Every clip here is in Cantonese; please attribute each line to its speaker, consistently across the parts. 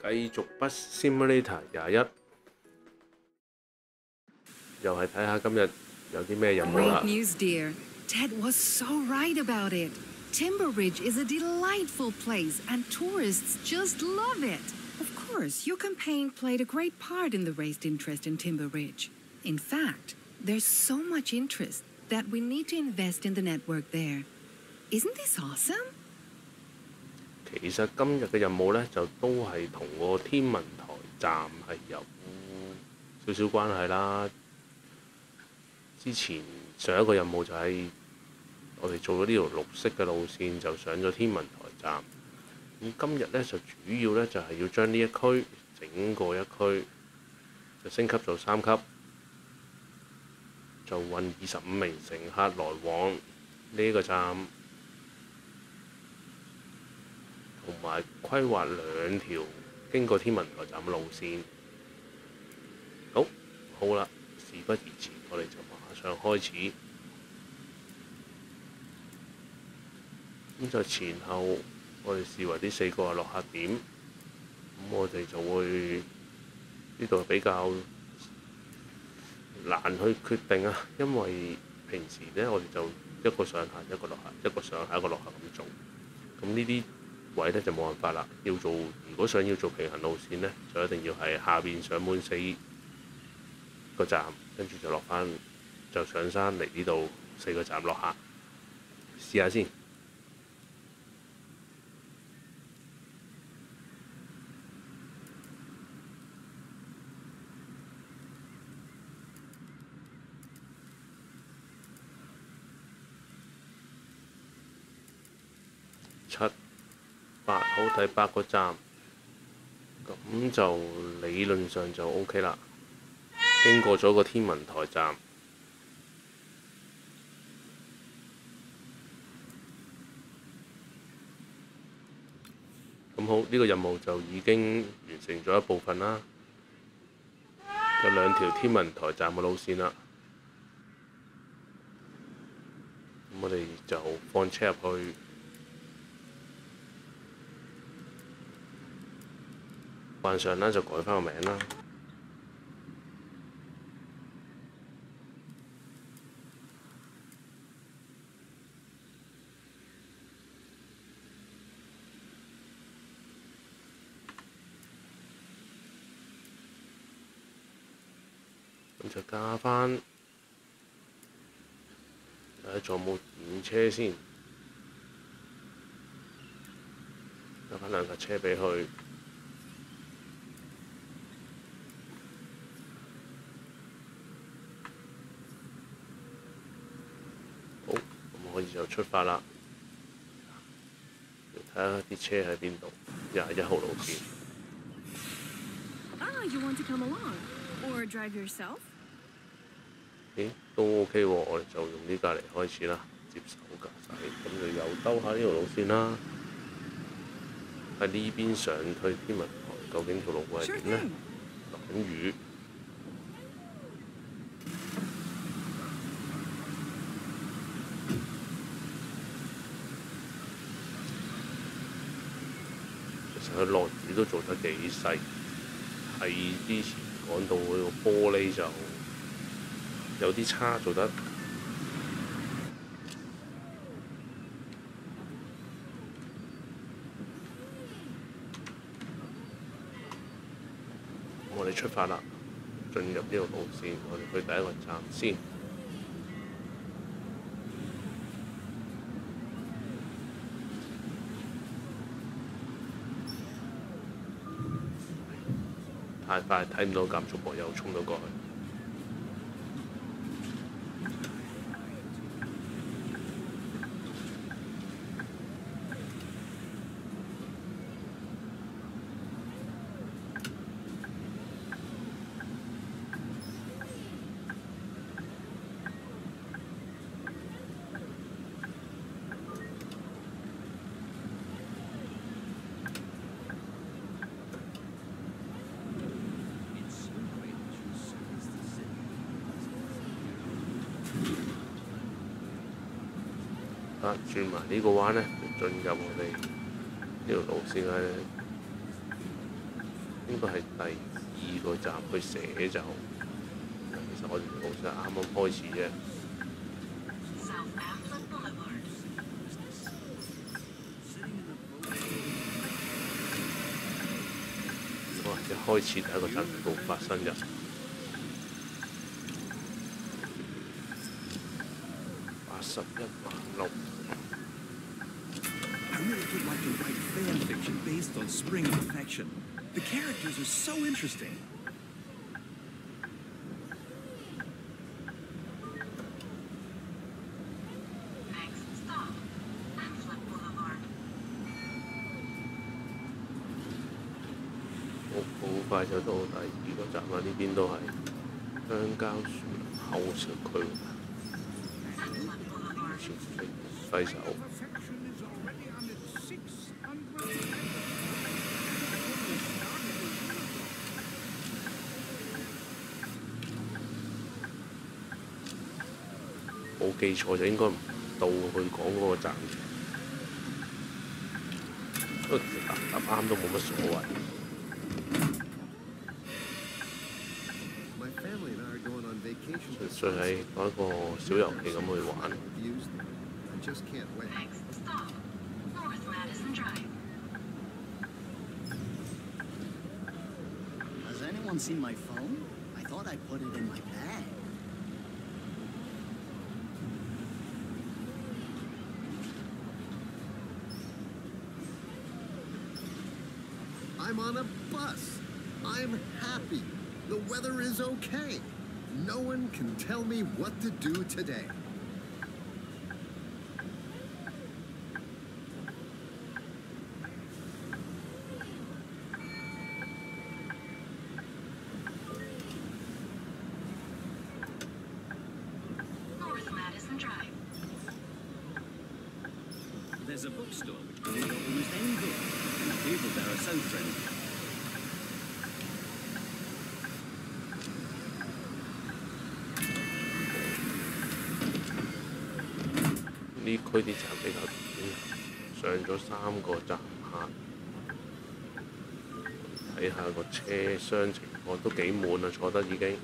Speaker 1: 繼續 Bus Simulator 21，又係睇下今日有啲咩任務啦。
Speaker 2: Great news, dear. Ted was so right about it. Timber Ridge is a delightful place, and tourists just love it. Of course, your campaign played a great part in the raised interest in Timber Ridge. In fact, there's so much interest that we need to invest in the network there. Isn't this awesome?
Speaker 1: 其實今日嘅任務呢，就都係同個天文台站係有少少關係啦。之前上一個任務就係我哋做咗呢條綠色嘅路線，就上咗天文台站。咁今日呢，就主要呢，就係要將呢一區整個一區就升級做3級，就運25名乘客來往呢個站，同埋規劃2條經過天文台站嘅路線。好啦，事不宜遲，我哋就馬上開始。咁就前後我哋視為呢4個係落客點，咁我哋就會呢度比較難去決定啊，因為平時呢，我哋就一個上客一個落客，一個上客一個落客咁做。咁呢啲位呢，就冇辦法啦，如果想要做平衡路線呢，就一定要係下邊上滿4個站，跟住就落翻，就上山嚟呢度4個站落客。試下先。7、8好，第8個站，咁就理論上就 OK 啦。經過咗個天文台站，咁好，呢個任務就已經完成咗一部分啦。有2條天文台站嘅路線啦。咁我哋就放車入去。慣常啦，就改翻個名啦。咁就加翻仲有冇電車先？加翻2架車俾佢。可以就出發啦！睇下啲車喺邊度，21號路線。
Speaker 3: You want to come along or drive yourself?
Speaker 1: 咦，都 OK 喎！我哋就用呢架嚟開始啦，接手駕駛。咁就又兜下呢條路線啦。喺呢邊上去天文台，究竟條路會係點呢？落緊雨。佢落雨都做得幾細，係之前講到佢個玻璃就有啲差，做得我哋出發啦，進入呢條路線，我哋去第1個站先。太快睇唔到減速幕，又衝咗過去。轉埋呢個彎呢，就進入我哋呢條路線嘅應該係第2個站去寫就，其實我哋路上啱啱開始啫。哇！一開始第一個站就發生人。81.6萬。
Speaker 4: I really would like to write fan fiction based on spring perfection. The characters are so interesting.
Speaker 5: Next stop, Pamphlet Boulevard.
Speaker 1: 好快就到第2個站啦，呢邊都係香蕉樹林後社區，揮手。冇記錯就應該唔到去講嗰個站，不過答啱都冇乜所謂。純粹係講一個小遊戲咁去玩。
Speaker 5: Next stop, North Madison Drive.
Speaker 6: Has anyone seen my phone? I thought I put it in my bag.
Speaker 7: I'm on a bus. I'm happy. The weather is okay. No one can tell me what to do today.
Speaker 5: North Madison Drive.
Speaker 6: There's a bookstore which can read almost any book, and the people there are so friendly.
Speaker 1: 呢區啲站比較短，上咗3個站客，睇下個車廂情況都幾滿啊，坐得已經。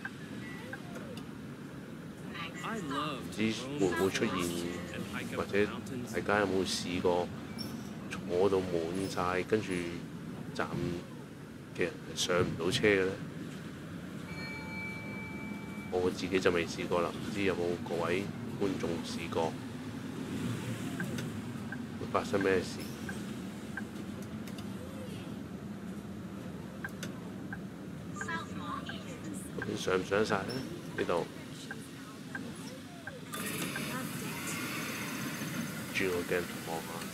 Speaker 1: 唔知會唔會出現，或者大家有冇試過坐到滿晒，跟住站嘅人係上唔到車嘅咧？我自己就未試過啦，唔知有冇各位觀眾試過？會發生咩事？究竟上唔上晒咧？呢度轉個鏡頭望下，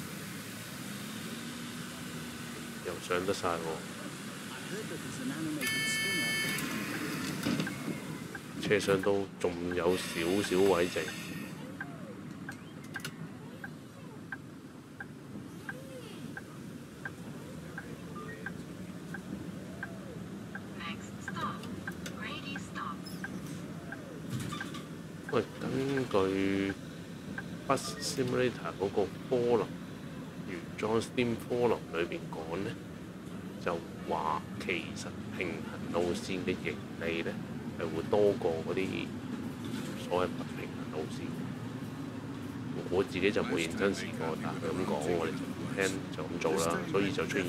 Speaker 1: 又上得晒喎。車廂都仲有少少位剩。喂，根據 Bus Simulator 嗰個科林原裝 Steam 科林裏邊講呢，就話其實平衡路線嘅盈利呢係會多過嗰啲所謂不平衡路線。我自己就冇認真試過，但係咁講，我哋就聽就咁做啦，所以就出現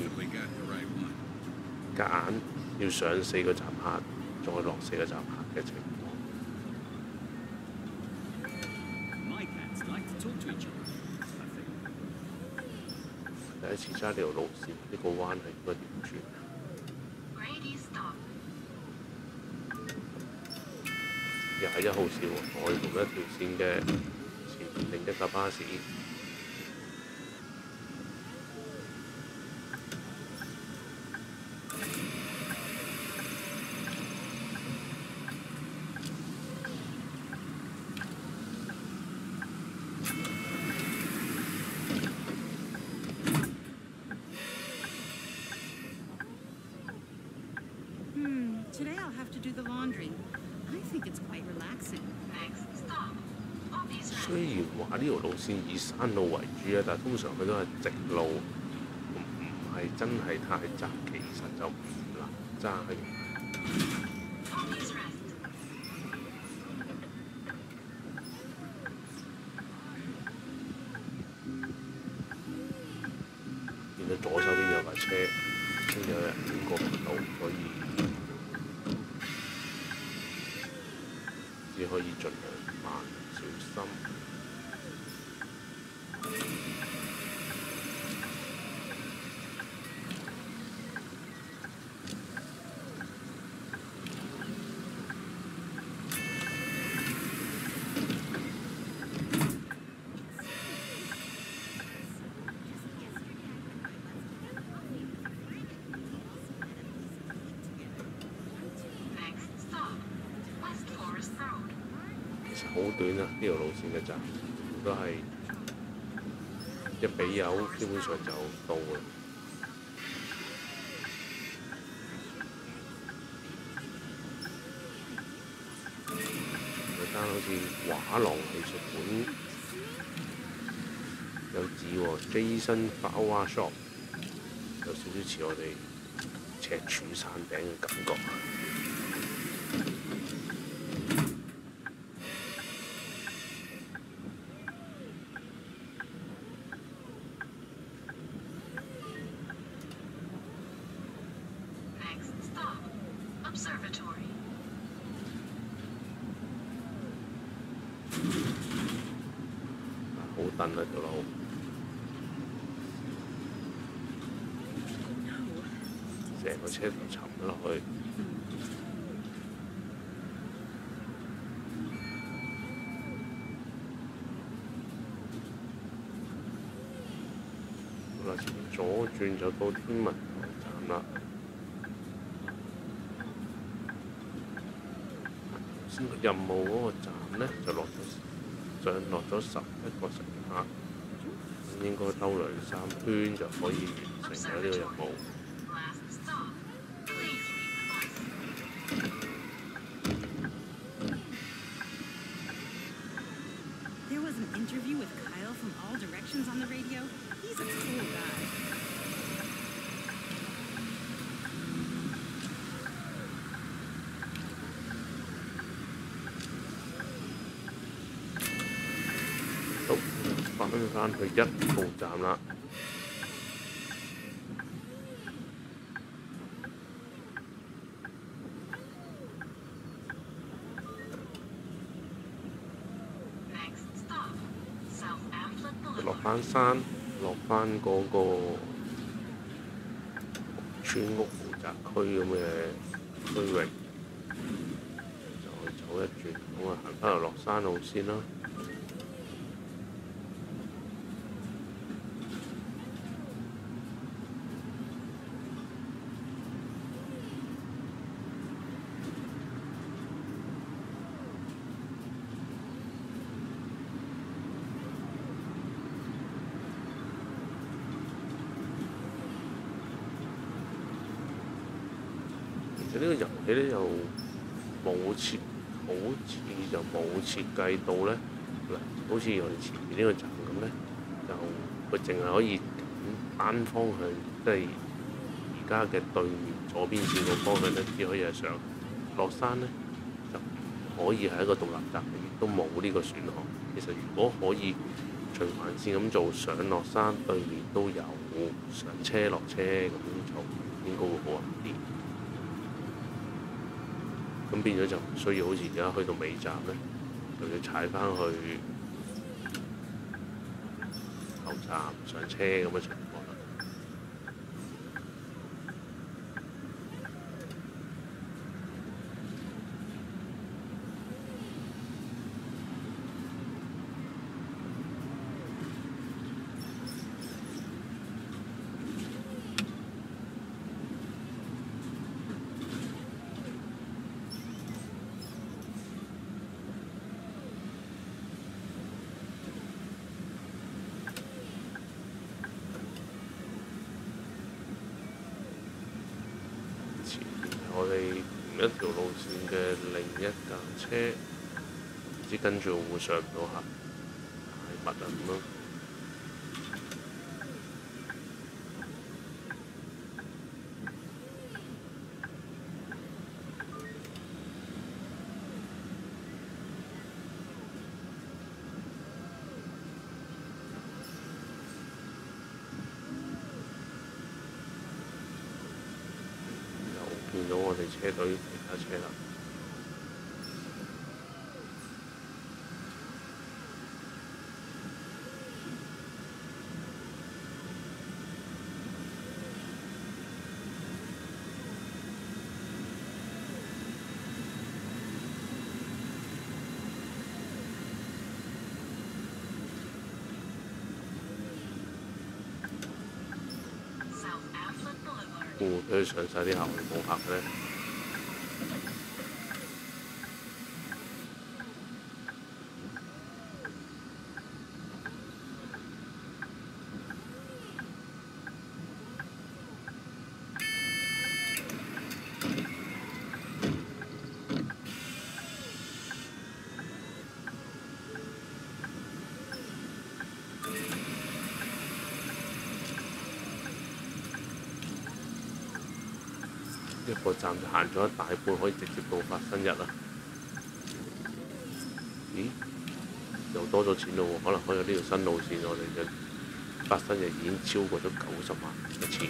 Speaker 1: 夾硬要上4個站客，再落4個站客嘅情況。第一次揸呢條路線，呢個彎係應該點轉？21號線喎，我哋同一條線嘅前面另一架巴士。
Speaker 2: Today I'll have to do the laundry. I think it's quite relaxing.
Speaker 1: 雖然話呢條路線以山路為主啊，但係通常佢都係直路，唔係係真係太窄，其實就唔難揸嘅。
Speaker 5: Ponies rest.
Speaker 1: 見到左手邊有架車，有人過唔到，所以只可以盡量慢小心。
Speaker 5: Next stop, West Forest Road.
Speaker 1: 其實好短啊，呢條路線嘅站都係一俾油，基本上就到啦。嗰間好似畫廊藝術館有字喎，Jason Flower Shop， 有少少似我哋赤柱山頂嘅感覺。
Speaker 5: Next stop, Observatory.
Speaker 1: 好蹬啊條路，成個車頭沉咗落去。好啦，左轉就到天文台站啦。先個任務嗰個站呢，就落咗11個乘客，應該兜2-3圈就可以完成咗呢個任務。
Speaker 5: Last stop, Paisley Bus.
Speaker 3: There was an interview with Kyle from All Directions on the radio. He's a cool guy.
Speaker 1: 好，翻去1號站啦。
Speaker 5: Next stop, South Amplet
Speaker 1: 落
Speaker 5: Boulevard.
Speaker 1: 翻山，落翻嗰個村屋豪宅區咁嘅區域，再走一轉，咁啊行翻條落山路線啦。其實呢個遊戲咧就冇設，好似就冇設計到咧，嗱，好似我哋前面呢個站咁咧，就佢淨係可以揀單方向，即係而家嘅對面左邊線個方向咧，只可以係上落山咧，就唔可以係一個獨立站，亦都冇呢個選項。其實如果可以循環線咁做，上落山對面都有上車落車咁做，應該會好啲。咁變咗就唔需要好似而家去到尾站咧，就要踩翻去後站上車咁嘅情況啦。我哋同一條路線嘅另一架車，唔知跟住會上唔到客，太密啦咁咯。 見到我哋車隊其他車啦。會唔會佢上晒啲客會冇客咧？一個站就行咗一大半，可以直接到發生日啦。咦？又多咗錢咯喎！可能開咗呢條新路線，我哋嘅發生日已經超過咗90萬一次。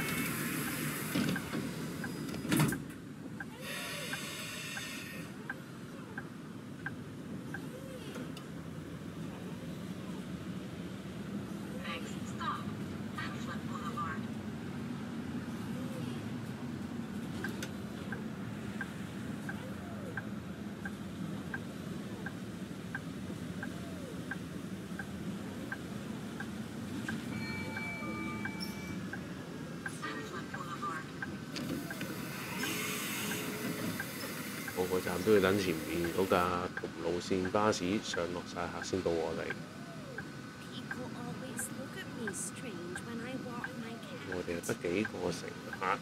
Speaker 1: 個個站都要等前面嗰架同路線巴士上落晒客先到我哋。我哋得幾個乘客。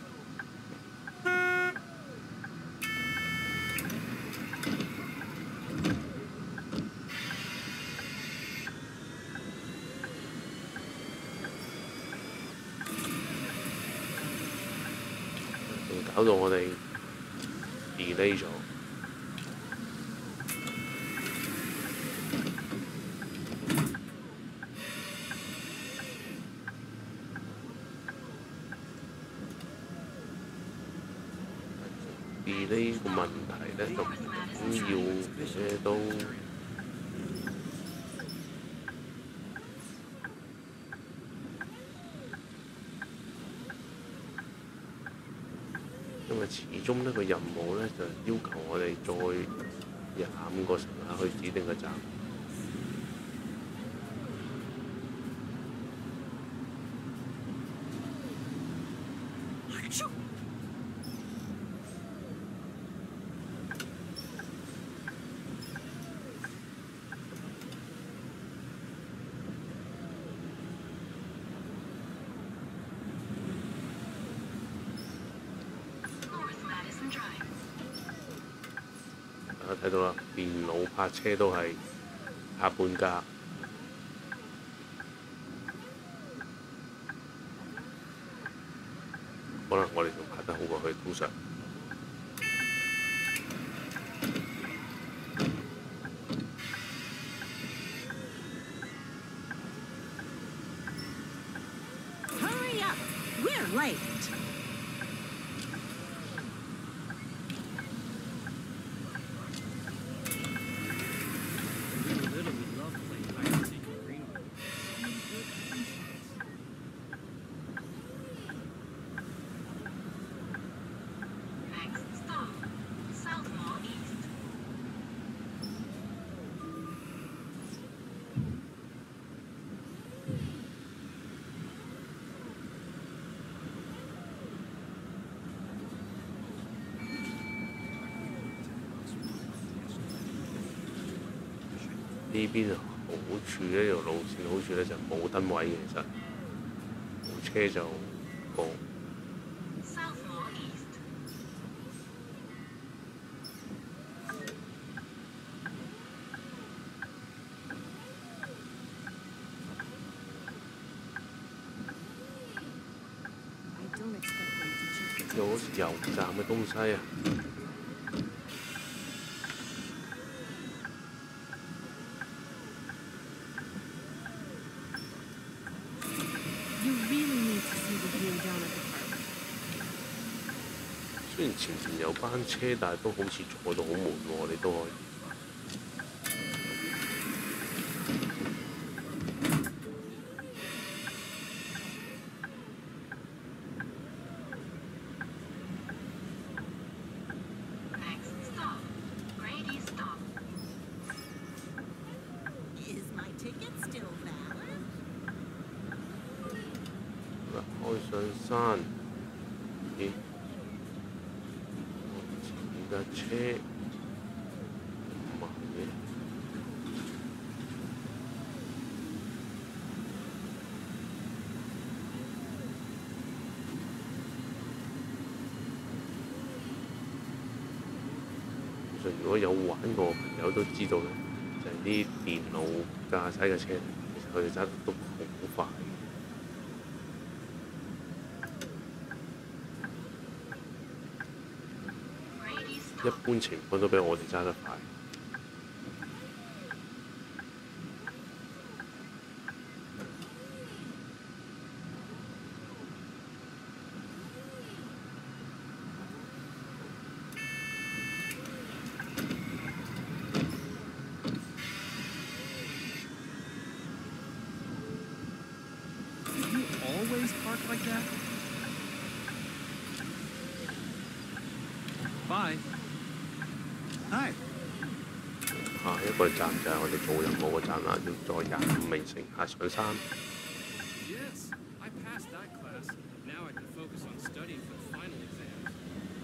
Speaker 1: 仲搞到我哋delay 咗。delay 個問題咧就緊要嘅都因為始終呢個任務咧就要求我哋再25個乘客去指定嘅站。大家睇到啦，電腦泊車都係拍半價。可能我哋仲拍得好過佢通常。
Speaker 3: Hurry up! We're late.
Speaker 5: Southmore East.
Speaker 1: 呢邊好處呢條路線好處咧就冇燈位嘅，其實冇車就過。
Speaker 5: Southmore East.
Speaker 1: 有好似油站嘅東西啊！ 雖然前面有班車，但係都好似坐到好悶喎，你都可以。
Speaker 5: Next stop, Grady Stop.
Speaker 3: Is my ticket still valid?
Speaker 1: 好啦，開上山，咦？前面架車唔慢嘅。其實如果有玩過嘅朋友都知道咧，就係啲電腦駕駛嘅車，其實佢哋揸得都好快。一般情況都比我哋揸得快。
Speaker 4: Do you always park like that? Bye. Hi.
Speaker 1: 下一個站就係我哋做任務嘅站啦，要再25名乘客上山。
Speaker 6: Yes, I passed that class. Now I can focus on studying for the final exams.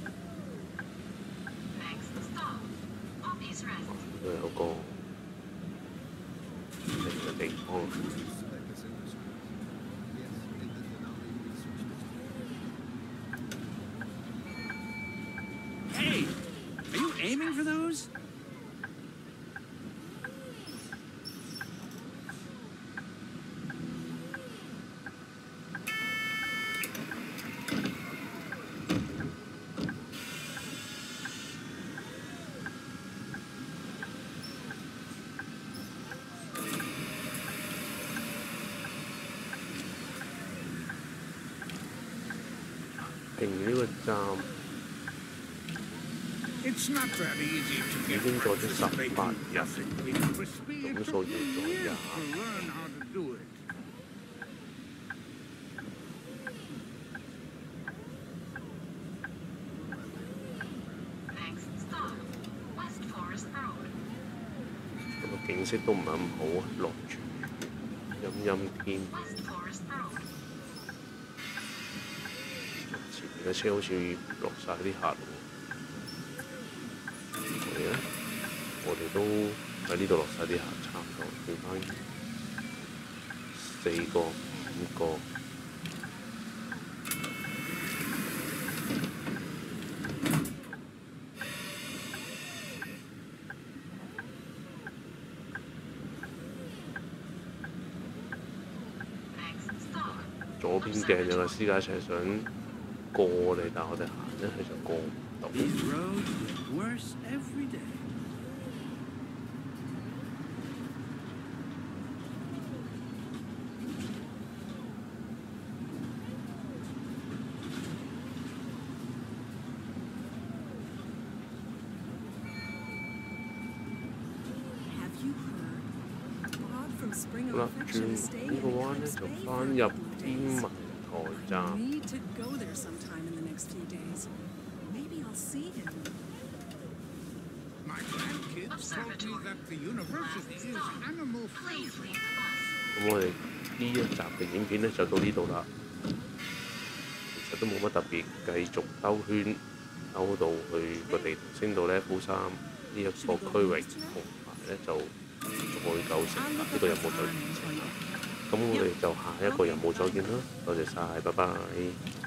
Speaker 5: Next stop, Poppy's Rest.
Speaker 1: 呢度有個停嘅地方。
Speaker 4: Hey, are you aiming for those?
Speaker 8: It's not that easy to
Speaker 1: 已
Speaker 8: get
Speaker 1: 經做咗
Speaker 8: breakfast
Speaker 1: 18
Speaker 8: bacon
Speaker 1: 日，
Speaker 8: nothing crispy. It
Speaker 1: 總
Speaker 8: took
Speaker 1: 數
Speaker 8: me
Speaker 1: 要做
Speaker 8: years
Speaker 1: 廿。
Speaker 8: to learn how to do it.
Speaker 5: Next stop, West Forest Road.
Speaker 1: 咁個景色都唔係咁好啊，落住陰陰天。
Speaker 5: West Forest Road.
Speaker 1: 前面嘅車好似落晒啲客喎。我哋都喺呢度落晒啲客，差唔多剩翻4個、5個。
Speaker 5: Next stop,
Speaker 1: 左邊鏡有個私家車想過我哋，但係我哋行一去就過唔到。
Speaker 4: These roads get worse every day.
Speaker 3: Have you heard? Bob from Spring
Speaker 1: 好啦，
Speaker 3: Affection
Speaker 1: 轉
Speaker 3: is staying
Speaker 1: 呢
Speaker 3: in
Speaker 1: 個彎咧
Speaker 3: Paris
Speaker 1: 就
Speaker 3: Bay
Speaker 1: 翻
Speaker 3: for
Speaker 1: 入
Speaker 3: a couple
Speaker 1: 天
Speaker 3: of
Speaker 1: 文
Speaker 3: days.
Speaker 1: 台
Speaker 3: I
Speaker 1: 站。
Speaker 3: need to go there sometime in the next few days. Maybe I'll see him.
Speaker 8: My grandkids told me that the university is animal
Speaker 5: please
Speaker 8: friendly.
Speaker 5: leave the bus.
Speaker 1: 咁我哋呢一集嘅影片咧就到呢度啦。其實都冇乜特別，繼續兜圈，兜到去個地圖星度咧，Level 3呢一個區域，同埋咧就再夠成啦。呢個任務就完成啦。咁我哋就下一個任務再見啦，多謝晒，拜拜。